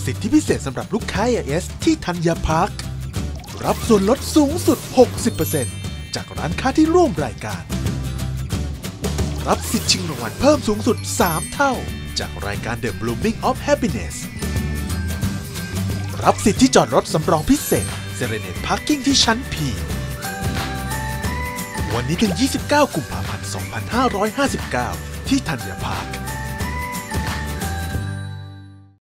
สิทธิพิเศษสำหรับลูกค้า AIS ที่ธัญพาร์ครับส่วนลดสูงสุด 60% จากร้านค้าที่ร่วมรายการรับสิทธิ์ชิงรางวัลเพิ่มสูงสุด 3 เท่าจากรายการ The Blooming of Happiness รับสิทธิจอดรถสำรองพิเศษ Serenade Parking ที่ชั้น P วันนี้ถึง 29 กุมภาพันธ์ 2559 ที่ธัญพาร์ค